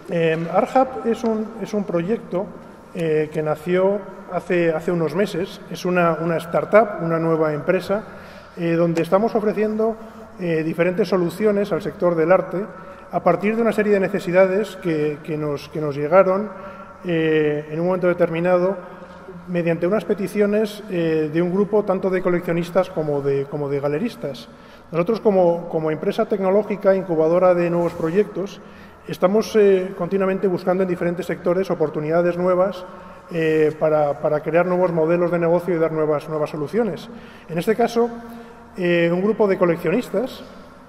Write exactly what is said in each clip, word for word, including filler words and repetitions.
Eh, ArtHub es un, es un proyecto eh, que nació hace, hace unos meses. Es una, una startup, una nueva empresa, eh, donde estamos ofreciendo eh, diferentes soluciones al sector del arte a partir de una serie de necesidades que, que, nos, que nos llegaron eh, en un momento determinado mediante unas peticiones eh, de un grupo tanto de coleccionistas como de, como de galeristas. Nosotros, como, como empresa tecnológica, incubadora de nuevos proyectos, estamos eh, continuamente buscando en diferentes sectores oportunidades nuevas eh, para, para crear nuevos modelos de negocio y dar nuevas, nuevas soluciones. En este caso, eh, un grupo de coleccionistas,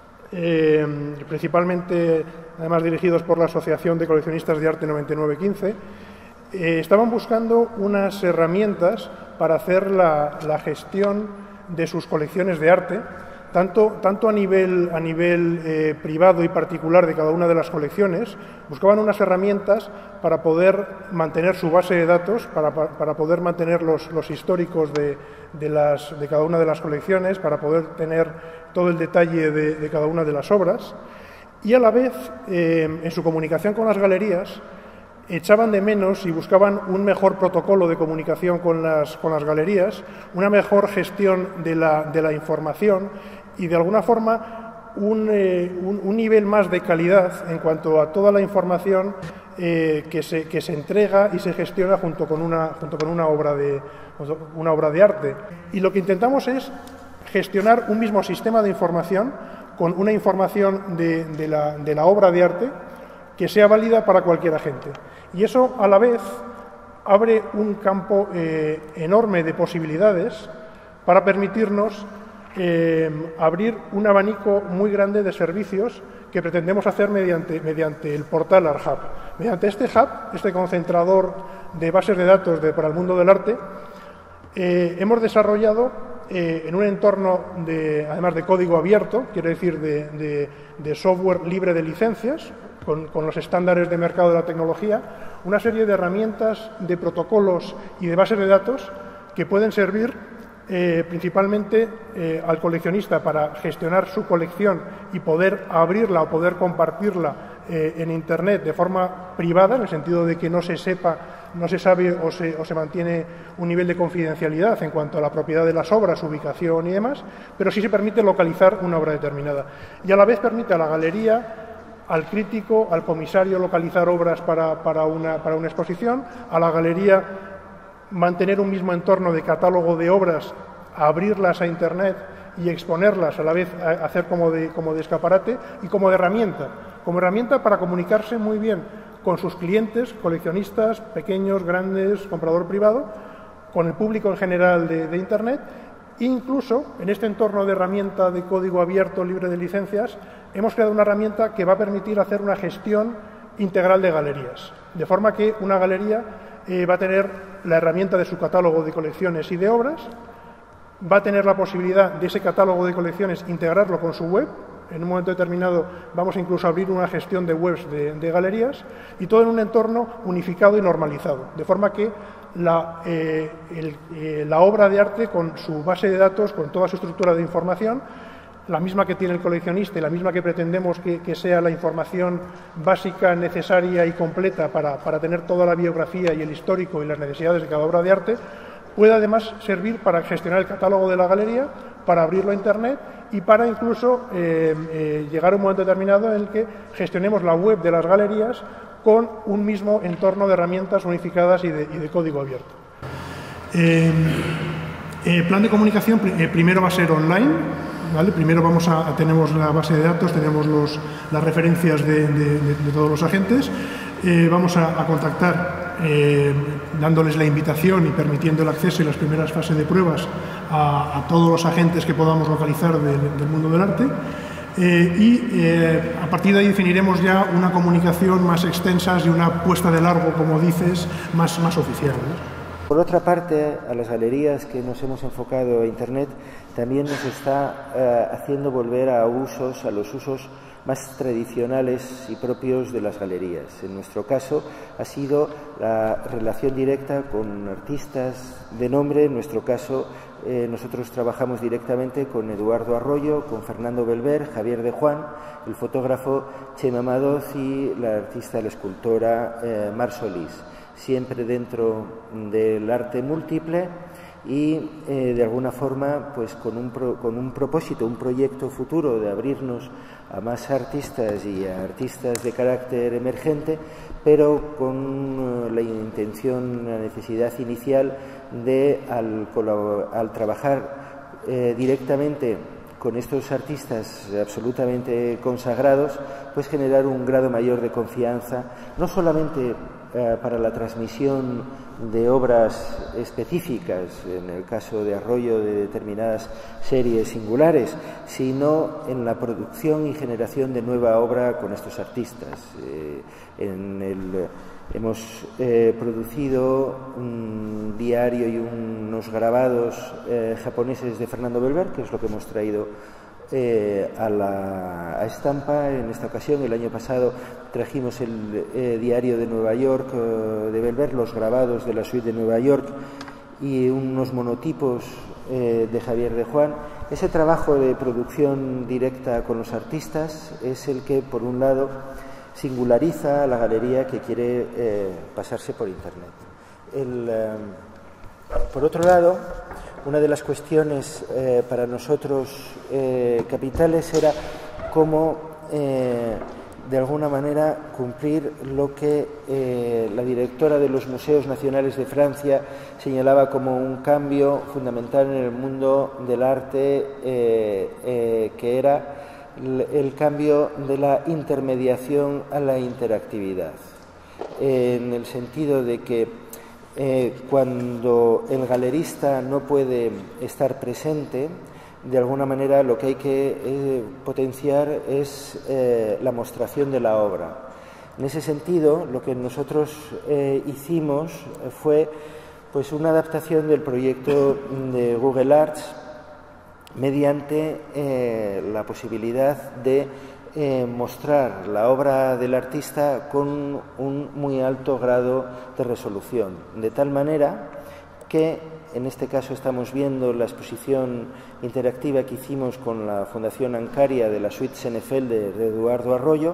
eh, principalmente, además dirigidos por la Asociación de Coleccionistas de Arte noventa y nueve quince, eh, estaban buscando unas herramientas para hacer la, la gestión de sus colecciones de arte, Tanto, tanto a nivel, a nivel eh, privado y particular de cada una de las colecciones. Buscaban unas herramientas para poder mantener su base de datos, para, para poder mantener los, los históricos de, de, las, de cada una de las colecciones, para poder tener todo el detalle de, de cada una de las obras. Y a la vez, eh, en su comunicación con las galerías, echaban de menos y buscaban un mejor protocolo de comunicación con las, con las galerías, una mejor gestión de la, de la información y, de alguna forma, un, eh, un, un nivel más de calidad en cuanto a toda la información eh, que, se, que se entrega y se gestiona junto con, una, junto con una, obra de, una obra de arte. Y lo que intentamos es gestionar un mismo sistema de información con una información de, de, la, de la obra de arte que sea válida para cualquier agente. Y eso, a la vez, abre un campo eh, enorme de posibilidades para permitirnos eh, abrir un abanico muy grande de servicios que pretendemos hacer mediante, mediante el portal ArtHub. Mediante este hub, este concentrador de bases de datos de, para el mundo del arte, eh, hemos desarrollado eh, en un entorno, de, además de código abierto, quiere decir de, de, de software libre de licencias, Con, con los estándares de mercado de la tecnología, una serie de herramientas, de protocolos y de bases de datos que pueden servir eh, principalmente eh, al coleccionista para gestionar su colección y poder abrirla o poder compartirla eh, en Internet de forma privada, en el sentido de que no se sepa, no se sabe o se, o se mantiene un nivel de confidencialidad en cuanto a la propiedad de las obras, ubicación y demás, pero sí se permite localizar una obra determinada. Y a la vez permite a la galería, al crítico, al comisario localizar obras para, para, una, para una exposición, a la galería mantener un mismo entorno de catálogo de obras, abrirlas a Internet y exponerlas, a la vez a hacer como de, como de escaparate y como de herramienta, como herramienta para comunicarse muy bien con sus clientes, coleccionistas, pequeños, grandes, comprador privado, con el público en general de, de Internet. Incluso, en este entorno de herramienta de código abierto, libre de licencias, hemos creado una herramienta que va a permitir hacer una gestión integral de galerías, de forma que una galería eh, va a tener la herramienta de su catálogo de colecciones y de obras, va a tener la posibilidad de ese catálogo de colecciones integrarlo con su web. En un momento determinado vamos a incluso abrir una gestión de webs de, de galerías, y todo en un entorno unificado y normalizado, de forma que la, eh, el, eh, la obra de arte, con su base de datos, con toda su estructura de información, la misma que tiene el coleccionista y la misma que pretendemos que, que sea la información básica, necesaria y completa para, para tener toda la biografía y el histórico y las necesidades de cada obra de arte, puede además servir para gestionar el catálogo de la galería, para abrirlo a Internet y para incluso eh, eh, llegar a un momento determinado en el que gestionemos la web de las galerías con un mismo entorno de herramientas unificadas y de, y de código abierto. Eh, eh, plan de comunicación eh, primero va a ser online, ¿vale? Primero vamos a, a tenemos la base de datos, tenemos los, las referencias de, de, de, de todos los agentes. Eh, vamos a, a contactar eh, dándoles la invitación y permitiendo el acceso y las primeras fases de pruebas a, a todos los agentes que podamos localizar de, del mundo del arte. Eh, y eh, a partir de ahí definiremos ya una comunicación más extensa y una puesta de largo, como dices, más, más oficial, ¿no? Por otra parte, a las galerías que nos hemos enfocado a Internet también nos está eh, haciendo volver a usos, a los usos más tradicionales y propios de las galerías. En nuestro caso ha sido la relación directa con artistas de nombre. En nuestro caso eh, nosotros trabajamos directamente con Eduardo Arroyo, con Fernando Belver, Javier de Juan, el fotógrafo Chema Madoz y la artista, la escultora eh, Mar Solís, siempre dentro del arte múltiple y eh, de alguna forma pues con un, pro, con un propósito, un proyecto futuro de abrirnos a más artistas y a artistas de carácter emergente, pero con uh, la intención, la necesidad inicial de, al, al trabajar eh, directamente con estos artistas absolutamente consagrados, pues generar un grado mayor de confianza, no solamente eh, para la transmisión de obras específicas, en el caso de Arroyo de determinadas series singulares, sino en la producción y generación de nueva obra con estos artistas. Eh, en el, hemos eh, producido un diario y unos grabados eh, japoneses de Fernando Belver, que es lo que hemos traído eh, a la a Estampa. En esta ocasión, el año pasado, trajimos el eh, diario de Nueva York eh, de Belver, los grabados de la suite de Nueva York y unos monotipos eh, de Javier de Juan. Ese trabajo de producción directa con los artistas es el que, por un lado, singulariza a la galería que quiere eh, pasarse por Internet. El, eh, por otro lado, una de las cuestiones eh, para nosotros eh, capitales era cómo, eh, de alguna manera, cumplir lo que eh, la directora de los Museos Nacionales de Francia señalaba como un cambio fundamental en el mundo del arte, eh, eh, que era el cambio de la intermediación a la interactividad, en el sentido de que eh, cuando el galerista no puede estar presente, de alguna manera lo que hay que eh, potenciar es eh, la mostración de la obra. En ese sentido, lo que nosotros eh, hicimos fue pues una adaptación del proyecto de Google Arts mediante eh, la posibilidad de eh, mostrar la obra del artista con un muy alto grado de resolución, de tal manera que, en este caso estamos viendo la exposición interactiva que hicimos con la Fundación Ancaria de la suite Senefelder de Eduardo Arroyo,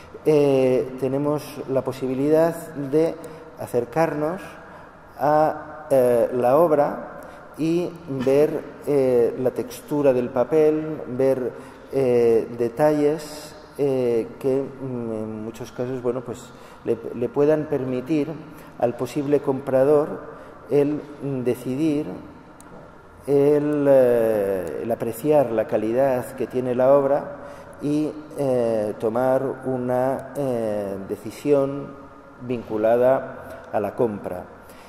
eh, tenemos la posibilidad de acercarnos a eh, la obra y ver eh, la textura del papel, ver eh, detalles eh, que en muchos casos, bueno, pues le, le puedan permitir al posible comprador el decidir, el, eh, el apreciar la calidad que tiene la obra y eh, tomar una eh, decisión vinculada a la compra.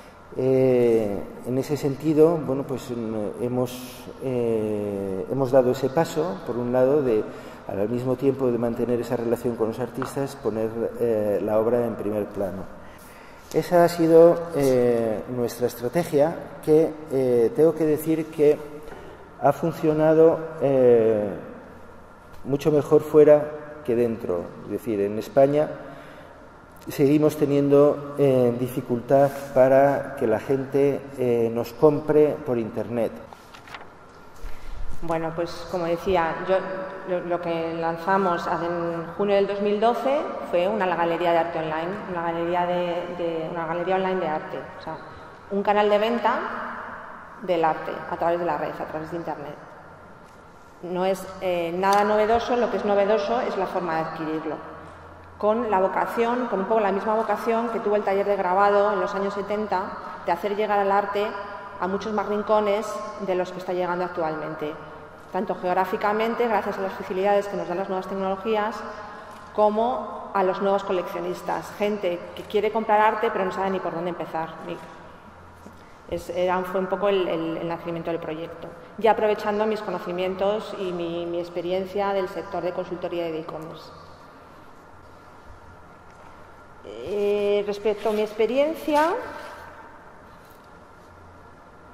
Eh, en ese sentido, bueno, pues hemos, eh, hemos dado ese paso, por un lado, de al mismo tiempo de mantener esa relación con los artistas, poner eh, la obra en primer plano. Esa ha sido eh, nuestra estrategia, que eh, tengo que decir que ha funcionado eh, mucho mejor fuera que dentro. Es decir, en España seguimos teniendo eh, dificultad para que la gente eh, nos compre por Internet. Bueno, pues como decía, yo, lo, lo que lanzamos en junio del dos mil doce fue una galería de arte online, una galería, de, de, una galería online de arte, o sea, un canal de venta del arte a través de la red, a través de Internet. No es eh, nada novedoso, lo que es novedoso es la forma de adquirirlo, con la vocación, con un poco la misma vocación que tuvo el taller de grabado en los años setenta, de hacer llegar al arte a muchos más rincones de los que está llegando actualmente, tanto geográficamente, gracias a las facilidades que nos dan las nuevas tecnologías, como a los nuevos coleccionistas, gente que quiere comprar arte pero no sabe ni por dónde empezar. Es, era, fue un poco el, el, el nacimiento del proyecto, ya aprovechando mis conocimientos y mi, mi experiencia del sector de consultoría y de e-commerce. Eh, respecto a mi experiencia,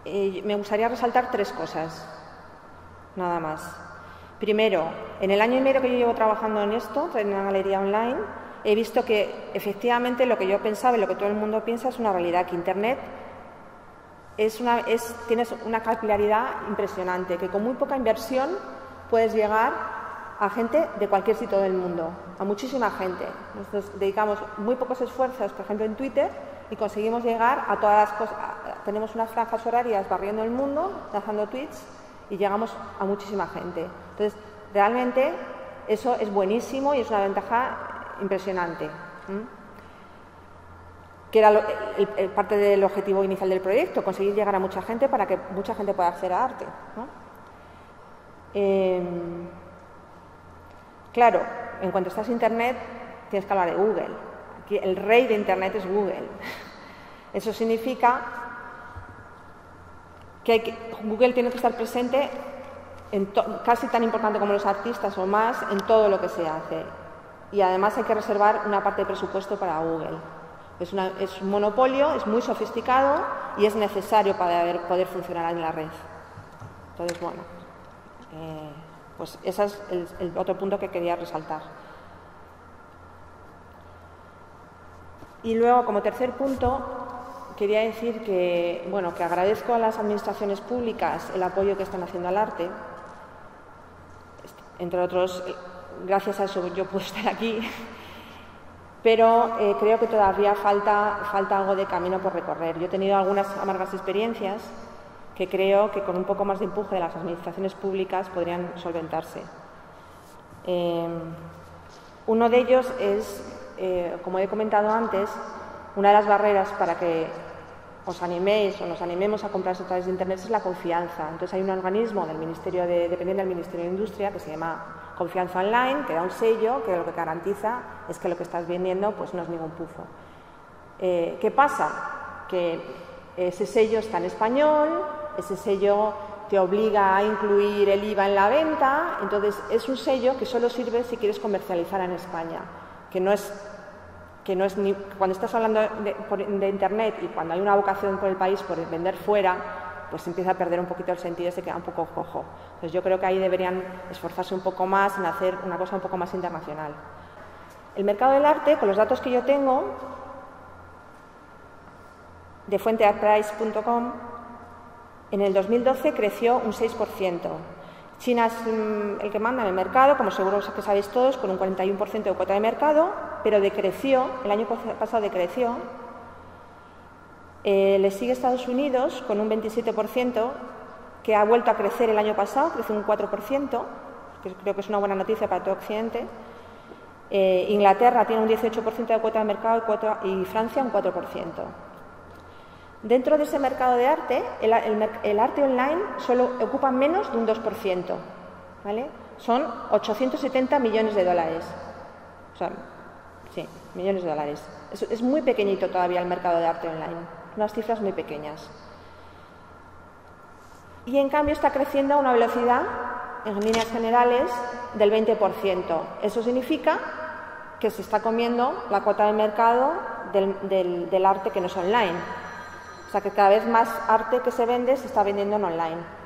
eh, me gustaría resaltar tres cosas, nada más. Primero, en el año y medio que yo llevo trabajando en esto, en una galería online, he visto que efectivamente lo que yo pensaba y lo que todo el mundo piensa es una realidad, que Internet es una, es, tienes una capilaridad impresionante, que con muy poca inversión puedes llegar a gente de cualquier sitio del mundo, a muchísima gente. Nosotros dedicamos muy pocos esfuerzos, por ejemplo en Twitter, y conseguimos llegar a todas las cosas. Tenemos unas franjas horarias barriendo el mundo, lanzando tweets, y llegamos a muchísima gente. Entonces, realmente eso es buenísimo y es una ventaja impresionante. ¿Mm? Que era lo, el, el, parte del objetivo inicial del proyecto, conseguir llegar a mucha gente para que mucha gente pueda acceder a arte, ¿no? Eh, claro, en cuanto estás en Internet, tienes que hablar de Google. Aquí el rey de Internet es Google. Eso significa que, hay que Google tiene que estar presente, en to, casi tan importante como los artistas o más, en todo lo que se hace. Y además hay que reservar una parte de presupuesto para Google. Es, una, es un monopolio, es muy sofisticado y es necesario para poder funcionar en la red. Entonces, bueno, eh, pues ese es el, el otro punto que quería resaltar. Y luego, como tercer punto, quería decir que, bueno, que agradezco a las administraciones públicas el apoyo que están haciendo al arte. Entre otros, gracias a eso yo puedo estar aquí. Pero eh, creo que todavía falta, falta algo de camino por recorrer. Yo he tenido algunas amargas experiencias que creo que con un poco más de empuje de las administraciones públicas podrían solventarse. Eh, uno de ellos es, eh, como he comentado antes, una de las barreras para que os animéis o nos animemos a comprarse a través de Internet es la confianza. Entonces hay un organismo del Ministerio de, dependiente del Ministerio de Industria que se llama Confianza Online, que da un sello que lo que garantiza es que lo que estás vendiendo pues no es ningún pufo. Eh, ¿Qué pasa? Que ese sello está en español, ese sello te obliga a incluir el I V A en la venta, entonces es un sello que solo sirve si quieres comercializar en España, que no es, que no es ni, cuando estás hablando de, de Internet y cuando hay una vocación por el país por vender fuera, pues empieza a perder un poquito el sentido, se queda un poco cojo. Entonces yo creo que ahí deberían esforzarse un poco más en hacer una cosa un poco más internacional. El mercado del arte, con los datos que yo tengo, de fuente artprice punto com, en el dos mil doce creció un seis por ciento. China es el que manda en el mercado, como seguro que sabéis todos, con un cuarenta y uno por ciento de cuota de mercado, pero decreció, el año pasado decreció. Eh, le sigue Estados Unidos con un veintisiete por ciento, que ha vuelto a crecer el año pasado, creció un cuatro por ciento, que creo que es una buena noticia para todo Occidente. Eh, Inglaterra tiene un dieciocho por ciento de cuota de mercado y, cuatro, y Francia un cuatro por ciento. Dentro de ese mercado de arte, el, el, el arte online solo ocupa menos de un dos por ciento, ¿vale? Son ochocientos setenta millones de dólares. O sea, sí, millones de dólares. Es, es muy pequeñito todavía el mercado de arte online. Unas cifras muy pequeñas. Y en cambio está creciendo a una velocidad, en líneas generales, del veinte por ciento. Eso significa que se está comiendo la cuota de mercado del, del, del arte que no es online. O sea que cada vez más arte que se vende se está vendiendo en online.